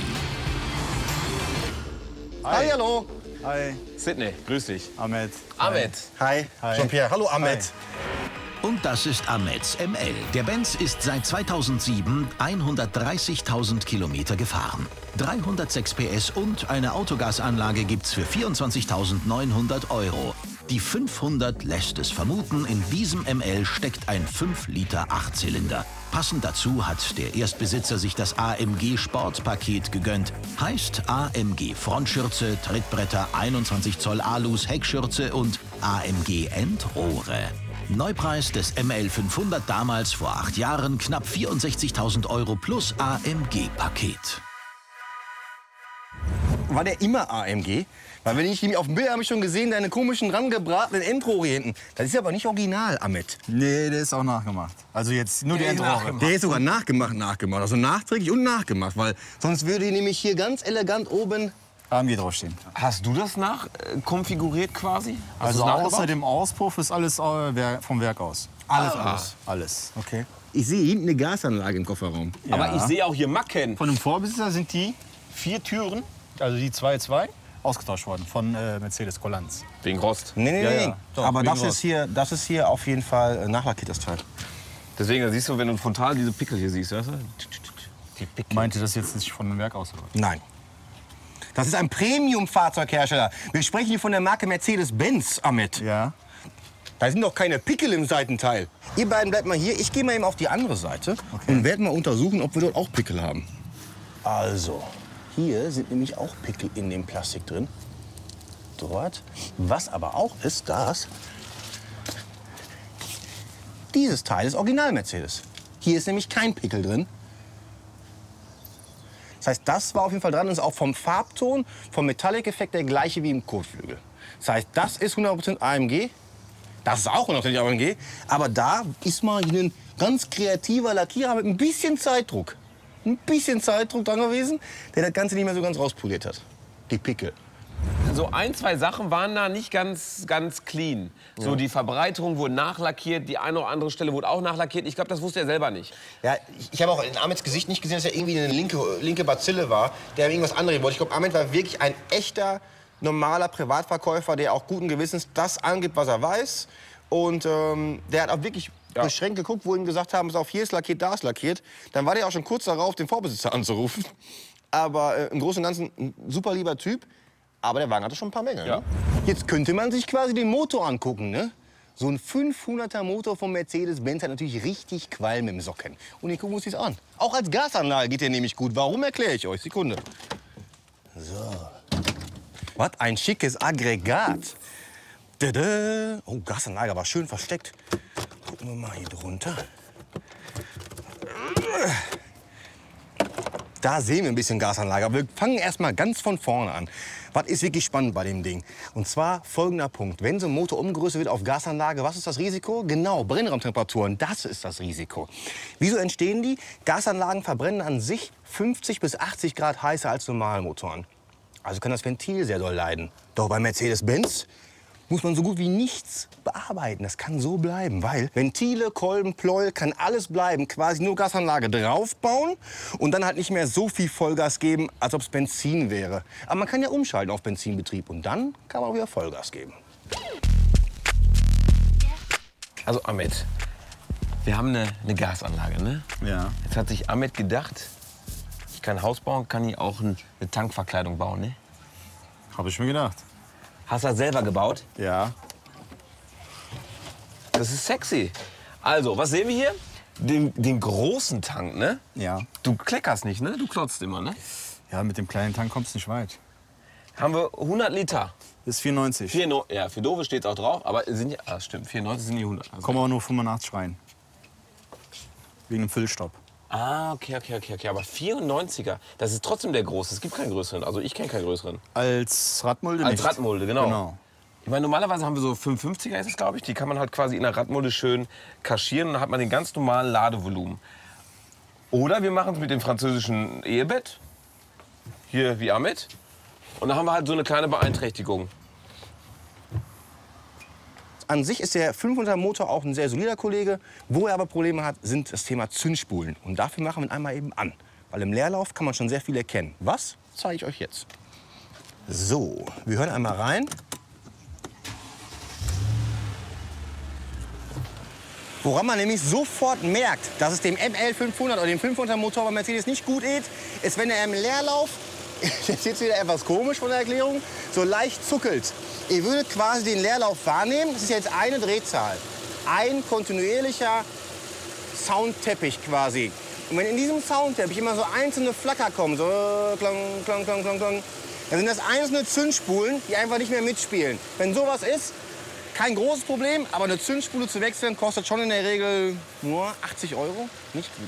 Hi, hallo. Hi, Sydney, grüß dich. Ahmed. Ahmed. Hi, Hi. Jean-Pierre. Hallo, Ahmed. Und das ist Ahmeds M L. Der Benz ist seit zweitausendsieben hundertdreißigtausend Kilometer gefahren. dreihundertsechs P S und eine Autogasanlage gibt's für vierundzwanzigtausendneunhundert Euro. Die fünfhundert lässt es vermuten, in diesem M L steckt ein fünf Liter Achtzylinder. Passend dazu hat der Erstbesitzer sich das A M G Sportpaket gegönnt. Heißt A M G Frontschürze, Trittbretter, einundzwanzig Zoll Alus, Heckschürze und A M G Endrohre. Neupreis des M L fünfhundert damals vor acht Jahren knapp vierundsechzigtausend Euro plus A M G-Paket. War der immer A M G? Weil wenn ich nämlich auf dem Bild habe ich schon gesehen, deine komischen rangebratenen Endrohre hinten. Das ist aber nicht original, Ahmed. Nee, der ist auch nachgemacht. Also jetzt nur die Endrohre. Der ist sogar nachgemacht, nachgemacht. Also nachträglich und nachgemacht. Weil sonst würde nämlich hier ganz elegant oben A M G draufstehen. Hast du das nach äh, konfiguriert quasi? Hast Also du's nachgebaut? außer dem Auspuff ist alles äh, vom Werk aus. alles Ah. aus. Alles. Okay. Ich sehe hinten eine Gasanlage im Kofferraum. Aber Ja. ich sehe auch hier Macken. Von dem Vorbesitzer sind die vier Türen, also die zwei zwei, ausgetauscht worden von äh, Mercedes Colanz. Wegen Rost. Nee, nee, Ja, nee. ja. nee. Doch, Aber wegen das Rost. ist, hier, das ist hier auf jeden Fall äh, nachlackiert, das Teil. Deswegen, da siehst du, wenn du frontal diese Pickel hier siehst, weißt du? Die Pickel. Meinte das jetzt nicht von dem Werk aus? Nein. Das ist ein Premium-Fahrzeughersteller. Wir sprechen hier von der Marke Mercedes-Benz, Ahmed. Ja. Da sind doch keine Pickel im Seitenteil. Ihr beiden bleibt mal hier. Ich gehe mal eben auf die andere Seite und werde mal untersuchen, ob wir dort auch Pickel haben. Also, hier sind nämlich auch Pickel in dem Plastik drin. Dort. Was aber auch ist, das. Dieses Teil ist Original Mercedes. Hier ist nämlich kein Pickel drin. Das heißt, das war auf jeden Fall dran und ist auch vom Farbton, vom Metallic-Effekt der gleiche wie im Kotflügel. Das heißt, das ist hundert Prozent A M G. Das ist auch hundert Prozent A M G. Aber da ist mal ein ganz kreativer Lackierer mit ein bisschen Zeitdruck. Ein bisschen Zeitdruck dran gewesen, der das Ganze nicht mehr so ganz rauspoliert hat. Die Pickel. So ein, zwei Sachen waren da nicht ganz, ganz clean. So die Verbreiterung wurde nachlackiert, die eine oder andere Stelle wurde auch nachlackiert. Ich glaube, das wusste er selber nicht. Ja, ich, ich habe auch in Ahmeds Gesicht nicht gesehen, dass er irgendwie eine linke, linke Bazille war, der irgendwas anderes wollte. Ich glaube, Ahmed war wirklich ein echter, normaler Privatverkäufer, der auch guten Gewissens das angibt, was er weiß. Und ähm, der hat auch wirklich beschränkt geguckt, wo ihm gesagt haben, auf hier ist lackiert, da ist lackiert. Dann war der auch schon kurz darauf, den Vorbesitzer anzurufen. Aber äh, im Großen und Ganzen ein super lieber Typ. Aber der Wagen hatte schon ein paar Mängel. Ja. Ne? Jetzt könnte man sich quasi den Motor angucken. Ne? So ein fünfhunderter Motor von Mercedes-Benz hat natürlich richtig Qualm im Socken. Und hier gucken wir uns das an. Auch als Gasanlage geht der nämlich gut. Warum, erkläre ich euch. Sekunde. So. Was ein schickes Aggregat. Dada. Oh, Gasanlage, aber schön versteckt. Gucken wir mal hier drunter. Da sehen wir ein bisschen Gasanlage. Aber wir fangen erst mal ganz von vorne an. Was ist wirklich spannend bei dem Ding? Und zwar folgender Punkt. Wenn so ein Motor umgerüstet wird auf Gasanlage, was ist das Risiko? Genau, Brennraumtemperaturen, das ist das Risiko. Wieso entstehen die? Gasanlagen verbrennen an sich fünfzig bis achtzig Grad heißer als Normalmotoren. Also kann das Ventil sehr doll leiden. Doch bei Mercedes-Benz muss man so gut wie nichts bearbeiten. Das kann so bleiben, weil Ventile, Kolben, Pleuel, kann alles bleiben. Quasi nur Gasanlage draufbauen und dann halt nicht mehr so viel Vollgas geben, als ob es Benzin wäre. Aber man kann ja umschalten auf Benzinbetrieb und dann kann man auch wieder Vollgas geben. Also Ahmed, wir haben eine, eine Gasanlage, ne? Ja. Jetzt hat sich Ahmed gedacht, ich kann ein Haus bauen, kann ich auch ein, eine Tankverkleidung bauen, ne? Habe ich mir gedacht. Hast du das selber gebaut? Ja. Das ist sexy. Also, was sehen wir hier? Den, den großen Tank, ne? Ja. Du kleckerst nicht, ne? Du klotzt immer, ne? Ja, mit dem kleinen Tank kommst du nicht weit. Haben wir hundert Liter. Das ist vierundneunzig. Vier no ja, für Dove steht auch drauf, aber sind ja, ah, stimmt, vierundneunzig sind die hundert. Also. Kommen aber nur fünfundachtzig rein. Wegen dem Füllstopp. Ah, okay, okay, okay, okay. Aber vierundneunziger, das ist trotzdem der große. Es gibt keinen größeren. Also ich kenne keinen größeren. Als Radmulde Als nicht. Radmulde, genau. Genau. Ich meine, normalerweise haben wir so fünfundfünfziger, ist es, glaube ich. Die kann man halt quasi in der Radmulde schön kaschieren und dann hat man den ganz normalen Ladevolumen. Oder wir machen es mit dem französischen Ehebett. Hier wie Ahmed. Und dann haben wir halt so eine kleine Beeinträchtigung. An sich ist der fünfhunderter Motor auch ein sehr solider Kollege. Wo er aber Probleme hat, sind das Thema Zündspulen. Und dafür machen wir ihn einmal eben an. Weil im Leerlauf kann man schon sehr viel erkennen. Was? Zeige ich euch jetzt. So, wir hören einmal rein. Woran man nämlich sofort merkt, dass es dem M L fünfhundert oder dem fünfhunderter Motor bei Mercedes nicht gut geht, ist, wenn er im Leerlauf, das ist jetzt wieder etwas komisch von der Erklärung, so leicht zuckelt. Ihr würdet quasi den Leerlauf wahrnehmen. Das ist jetzt eine Drehzahl. Ein kontinuierlicher Soundteppich quasi. Und wenn in diesem Soundteppich immer so einzelne Flacker kommen, so klang, klang, klang, klang, klang, dann sind das einzelne Zündspulen, die einfach nicht mehr mitspielen. Wenn sowas ist, kein großes Problem, aber eine Zündspule zu wechseln kostet schon in der Regel nur achtzig Euro. Nicht gut.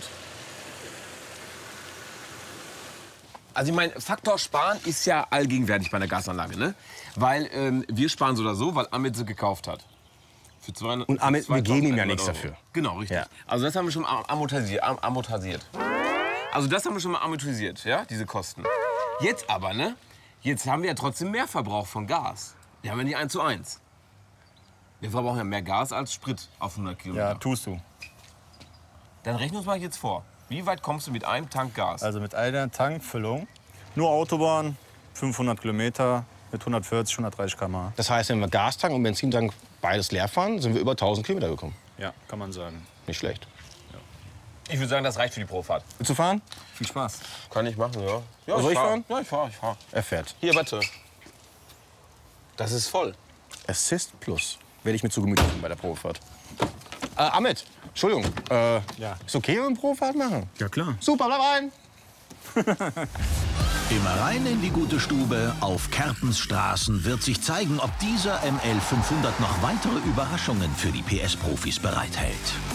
Also ich meine, Faktor Sparen ist ja allgegenwärtig bei einer Gasanlage, ne? Weil ähm, wir sparen so oder so, weil Amit sie gekauft hat. Für zweihundert, Und Amit, wir geben ihm ja nichts Euro. dafür. Genau, richtig. Ja. Also das haben wir schon mal amortisiert, am- amortisiert. Also das haben wir schon mal amortisiert, ja, diese Kosten. Jetzt aber, ne? Jetzt haben wir ja trotzdem mehr Verbrauch von Gas. Wir haben ja nicht eins zu eins. Wir verbrauchen ja mehr Gas als Sprit auf hundert Kilometer. Ja, tust du. Dann rechne uns mal jetzt vor. Wie weit kommst du mit einem Tank Gas? Also mit einer Tankfüllung, nur Autobahn, fünfhundert Kilometer mit hundertvierzig, hundertdreißig Kilometer pro Stunde. Das heißt, wenn wir Gastank und Benzintank beides leer fahren, sind wir über tausend Kilometer gekommen. Ja, kann man sagen. Nicht schlecht. Ich würde sagen, das reicht für die Profahrt. Willst du fahren? Viel Spaß. Kann ich machen, ja. ja Soll ich fahr. fahren? Ja, ich fahre, ich fahre. Er fährt. Hier, warte. Das ist voll. Assist Plus. Werde ich mir zu Gemüte führen bei der Probefahrt. Äh, Amit, Entschuldigung. Äh, Ja. Ist okay, wenn wir eine Probefahrt machen? Ja, klar. Super, bleib ein. Immer rein in die gute Stube. Auf Kerpensstraßen wird sich zeigen, ob dieser M L fünfhundert noch weitere Überraschungen für die P S-Profis bereithält.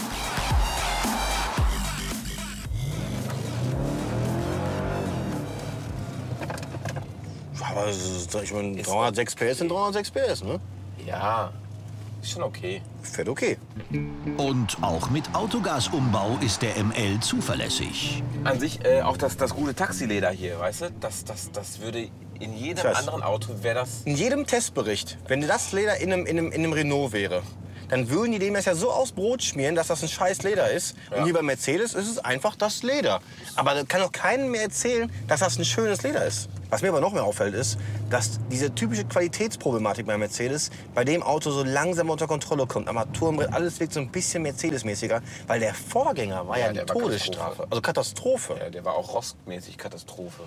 Aber es ist, ich meine, dreihundertsechs P S sind dreihundertsechs P S, ne? Ja, ist schon okay. Fährt okay. Und auch mit Autogasumbau ist der M L zuverlässig. An sich äh, auch das, das gute Taxileder hier, weißt du? Das, das, das würde in jedem Ich weiß. anderen Auto wäre das. In jedem Testbericht, wenn das Leder in einem, in einem, in einem Renault wäre, dann würden die dem das ja so aufs Brot schmieren, dass das ein scheiß Leder ist. Ja. Und hier bei Mercedes ist es einfach das Leder. Aber da kann doch keinem mehr erzählen, dass das ein schönes Leder ist. Was mir aber noch mehr auffällt, ist, dass diese typische Qualitätsproblematik bei Mercedes bei dem Auto so langsam unter Kontrolle kommt. Armaturenbrett, alles wirkt so ein bisschen Mercedes-mäßiger, weil der Vorgänger war ja, Ja, die der war Todesstrafe. Katastrophe. Also Katastrophe. Ja, der war auch rostmäßig Katastrophe.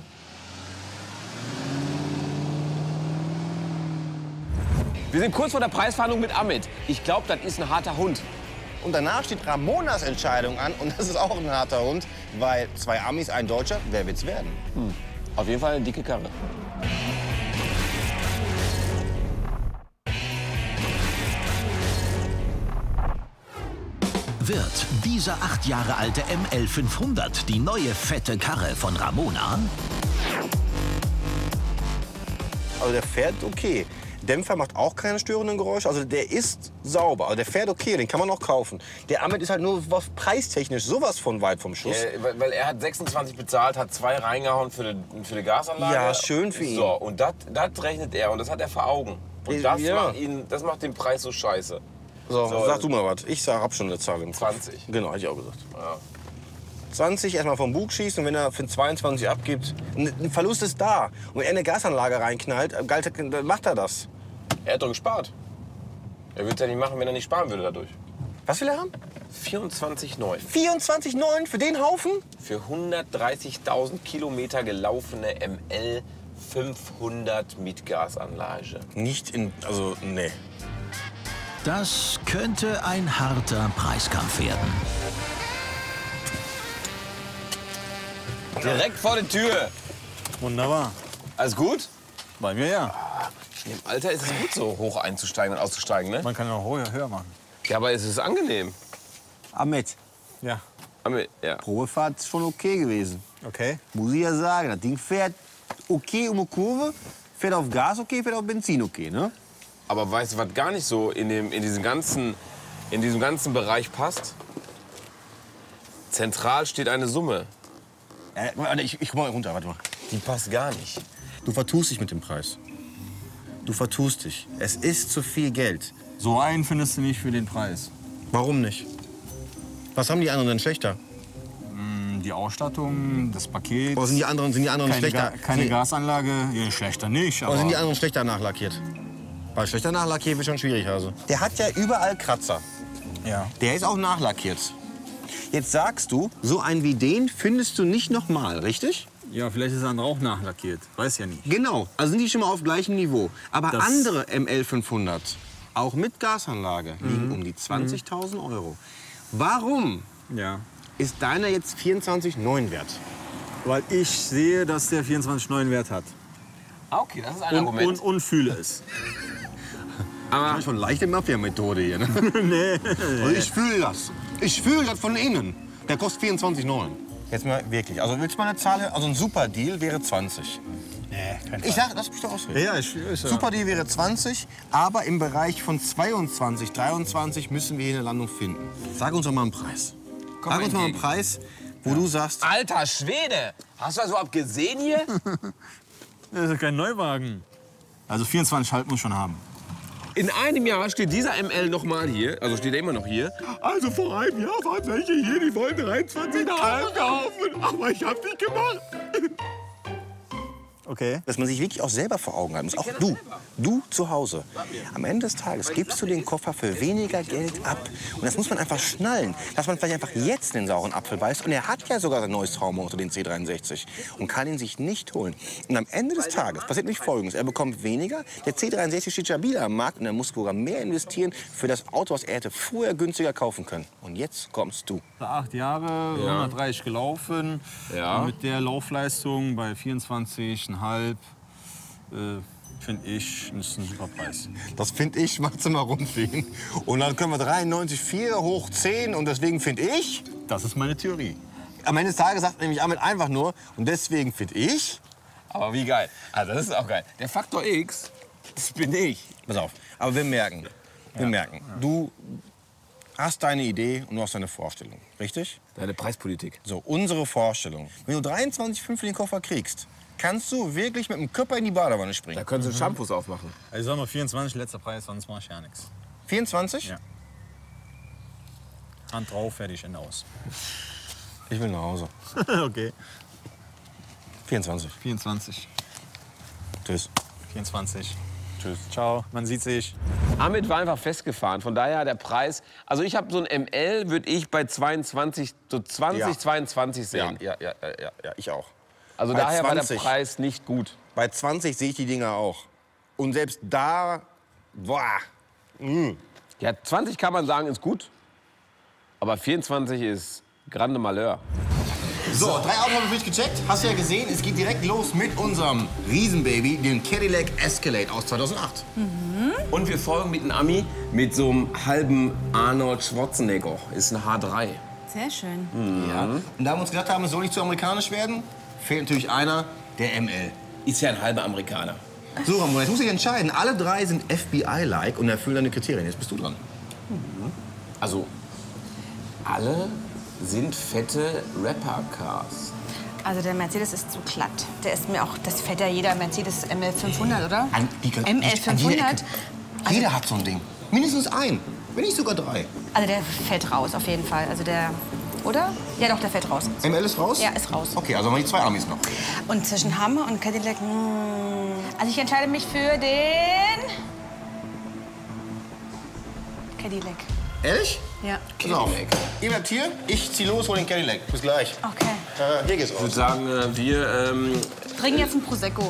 Wir sind kurz vor der Preisverhandlung mit Amit. Ich glaube, das ist ein harter Hund. Und danach steht Ramonas Entscheidung an und das ist auch ein harter Hund, weil zwei Amis, ein Deutscher, wer wird's werden? Hm. Auf jeden Fall eine dicke Karre. Wird dieser acht Jahre alte M L fünfhundert die neue fette Karre von Ramona? Also der fährt okay. Dämpfer macht auch keine störenden Geräusche. Also der ist sauber. Also der fährt okay, den kann man auch kaufen. Der Amit ist halt nur was preistechnisch sowas von weit vom Schuss. Äh, weil, weil er hat sechsundzwanzig bezahlt, hat zwei reingehauen für die, für die Gasanlage. Ja, schön für ihn. So, und das rechnet er und das hat er vor Augen. Und das, Ja. macht, ihn, das macht den Preis so scheiße. So, So, sag du mal was. Ich sag, hab schon eine Zahl im Kopf. zwanzig. Genau, hätte ich auch gesagt. Ja. zwanzig erstmal vom Bug schießen und wenn er für zweiundzwanzig abgibt, ein ein Verlust ist da. Und wenn er eine Gasanlage reinknallt, dann macht er das. Er hat doch gespart. Er würde es ja nicht machen, wenn er nicht sparen würde dadurch. Was will er haben? vierundzwanzig Komma neun. vierundzwanzig Komma neun für den Haufen? Für hundertdreißigtausend Kilometer gelaufene M L fünfhundert mit Gasanlage. Nicht in, also, nee. Das könnte ein harter Preiskampf werden. Direkt vor der Tür. Wunderbar. Alles gut? Bei mir ja. In dem Alter ist es gut, so hoch einzusteigen und auszusteigen, ne? Man kann auch höher, höher machen. Ja, aber es ist angenehm. Ahmed, Ja. Aber, ja. Probefahrt ist schon okay gewesen. Okay. Muss ich ja sagen. Das Ding fährt okay um eine Kurve, fährt auf Gas okay, fährt auf Benzin okay, ne? Aber weißt du, was gar nicht so in, dem, in, diesem ganzen, in diesem ganzen Bereich passt? Zentral steht eine Summe. Äh, warte, ich, ich komm mal runter, warte mal. Die passt gar nicht. Du vertust dich mit dem Preis. Du vertust dich. Es ist zu viel Geld. So einen findest du nicht für den Preis. Warum nicht? Was haben die anderen denn schlechter? Hm, Die Ausstattung, das Paket. Oder sind die anderen, sind die anderen keine schlechter? Ga keine sind, Gasanlage. Ja, schlechter nicht, aber. oder sind die anderen schlechter nachlackiert? Weil schlechter nachlackiert wird schon schwierig, also. Der hat ja überall Kratzer. Ja. Der ist auch nachlackiert. Jetzt sagst du, so einen wie den findest du nicht nochmal, richtig? Ja, vielleicht ist der andere auch nachlackiert. Weiß ja nicht. Genau, also sind die schon mal auf gleichem Niveau. Aber Das- andere M L fünfhundert, auch mit Gasanlage, liegen um die zwanzigtausend Euro. Warum Ja. Ist deiner jetzt vierundzwanzig neun wert? Weil ich sehe, dass der vierundzwanzig neun Wert hat. Ah, okay, das ist ein Und, Argument. und, und fühle es. Das ist schon leichte Mafia-Methode hier. Ne? Nee. Also ich fühle das. Ich fühle das von innen. Der kostet vierundzwanzig neun. Jetzt mal wirklich. Also willst du mal eine Zahl? Also ein super Deal wäre zwanzig. Nee, kein Ich sag, lass mich doch ausreden. Ja, ich, ich, ja. Super Deal wäre zwanzig, aber im Bereich von zweiundzwanzig, dreiundzwanzig müssen wir hier eine Landung finden. Sag uns doch mal einen Preis. Komm Sag mal uns mal einen entgegen. Preis, wo du sagst, Alter Schwede! Hast du das überhaupt gesehen hier? Das ist ja kein Neuwagen. Also vierundzwanzig Halb muss schon haben. In einem Jahr steht dieser M L noch mal hier, also steht er immer noch hier. Also vor einem Jahr waren welche hier, die wollten dreiundzwanzig Halb kaufen. Aber ich hab nicht gemacht. Okay. dass man sich wirklich auch selber vor Augen halten muss. Auch du, du zu Hause. Am Ende des Tages gibst du den Koffer für weniger Geld ab. Und das muss man einfach schnallen, dass man vielleicht einfach jetzt den sauren Apfel beißt. Und er hat ja sogar sein neues Traumauto, den C dreiundsechzig, und kann ihn sich nicht holen. Und am Ende des Tages passiert nämlich Folgendes. Er bekommt weniger, der C dreiundsechzig steht stabiler am Markt und er muss sogar mehr investieren für das Auto, was er hätte früher günstiger kaufen können. Und jetzt kommst du. Acht Jahre, hundertdreißig gelaufen. Ja. Und mit der Laufleistung bei vierundzwanzig Komma fünf äh, finde ich, ist ein super Preis. Das finde ich, macht's immer rumfliegen. Und dann können wir dreiundneunzig Komma vier hoch zehn und deswegen finde ich, Das ist meine Theorie. am Ende des Tages sagt nämlich Ahmed einfach nur, und deswegen finde ich, Aber wie geil. Also das ist auch geil. Der Faktor X, das bin ich. pass auf, aber wir merken, wir merken, du hast deine Idee und du hast deine Vorstellung, richtig? Deine Preispolitik. So, unsere Vorstellung. Wenn du dreiundzwanzig Komma fünf für den Koffer kriegst, kannst du wirklich mit dem Körper in die Badewanne Da springen. können Sie Shampoos aufmachen. Also ich sag mal vierundzwanzig, letzter Preis, sonst mach ich ja nichts. vierundzwanzig? Ja. Hand drauf, fertig, Ende aus. Ich will nach Hause. Okay. vierundzwanzig. vierundzwanzig. Tschüss. vierundzwanzig. Tschüss. Ciao, man sieht sich. Ahmed war einfach festgefahren. Von daher der Preis. Also ich habe so ein M L, würde ich bei zweiundzwanzig, so zwanzig, Ja. zweiundzwanzig Ja, sehen. ja, ja, ja, ja, ich auch. Also Bei daher war der zwanzig. Preis nicht gut. Bei zwanzig sehe ich die Dinger auch. Und selbst da, boah, Ja, zwanzig kann man sagen, ist gut. Aber vierundzwanzig ist grande Malheur. So, drei Autos haben wir gecheckt. Hast du ja gesehen, es geht direkt los mit unserem Riesenbaby, dem Cadillac Escalade aus zweitausendacht. Und wir folgen mit einem Ami mit so einem halben Arnold Schwarzenegger. Ist ein H drei. Sehr schön. Ja. Und da wir uns gedacht haben, es soll nicht zu amerikanisch werden, fehlt natürlich einer, der M L. Ist ja ein halber Amerikaner. So, Ramon, jetzt muss ich entscheiden. Alle drei sind F B I-like und erfüllen deine Kriterien. Jetzt bist du dran. Also, alle sind fette Rapper-Cars. Also der Mercedes ist zu glatt. Der ist mir auch, das fährt ja jeder Mercedes M L fünfhundert, oder? An, die können- M L an jeder fünfhundert. Ecke. Jeder hat so ein Ding. Mindestens ein, wenn nicht sogar drei. Also der fällt raus auf jeden Fall. Also der, oder? Ja doch, der fällt raus. M L ist raus? Ja, ist raus. Okay, also haben wir die zwei Amis noch. Und zwischen Hammer und Cadillac, mh, also ich entscheide mich für den Cadillac. Ehrlich? Ja. Pass auf. Ihr bleibt hier, ich zieh los, hol den Cadillac. Bis gleich. Okay. Äh, hier geht's Ich würde raus. sagen, äh, wir... Ähm, Trinken jetzt ein Prosecco.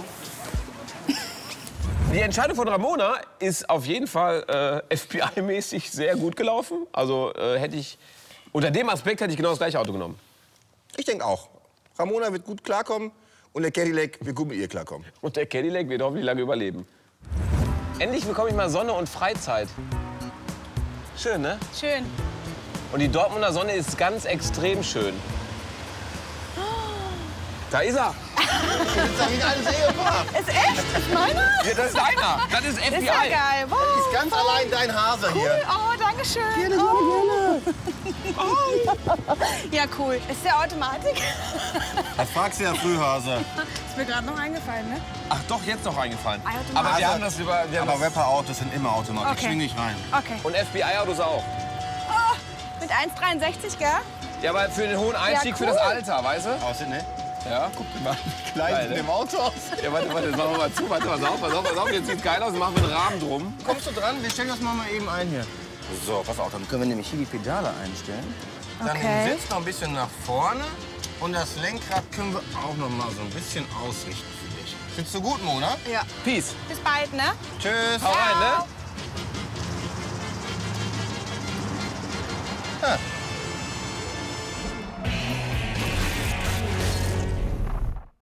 die Entscheidung von Ramona ist auf jeden Fall äh, F B I-mäßig sehr gut gelaufen. Also äh, hätte ich... Unter dem Aspekt hätte ich genau das gleiche Auto genommen. Ich denke auch. Ramona wird gut klarkommen und der Cadillac wird gut mit ihr klarkommen. Und der Cadillac wird hoffentlich lange überleben. Endlich bekomme ich mal Sonne und Freizeit. Schön, ne? Schön. Und die Dortmunder Sonne ist ganz extrem schön. Da ist er. Das ist ein altes Ehepaar. Ist echt? Ist meiner? Ja, das ist einer. Das ist F Ist B ja I. geil. Wow. Ist ganz allein dein Hase hier. Oh, danke schön. Oh. Ja, cool. Ist der Automatik? Das fragst du ja früh, Hase. Ist mir gerade noch eingefallen, ne? Ach doch, jetzt noch eingefallen. Automatik. Aber wir haben das über... Wir haben Aber das, Rapper-Autos sind immer Automatisch. Okay. Schwing nicht rein. Okay. und F B I-Autos auch. Oh, mit eins Komma dreiundsechzig, gell? Ja, aber für den hohen Einstieg, Ja, für das cool. Alter, weißt du? Aussehen, ne? Ja, guck dir mal. Klein Geil, in ne? dem Auto aus. Ja, warte, warte, das machen wir mal zu. Warte, pass auf, pass auf, pass auf. Jetzt sieht's geil aus. Dann machen wir einen Rahmen drum. Kommst du dran? Wir stellen das mal, mal eben ein hier. So, pass auf, dann können wir nämlich hier die Pedale einstellen. Dann Okay. den Sitz noch ein bisschen nach vorne und das Lenkrad können wir auch noch mal so ein bisschen ausrichten für dich. Findest du gut, Mona? Ja. Peace. Bis bald, ne? Tschüss. Hau rein, ne? Ja.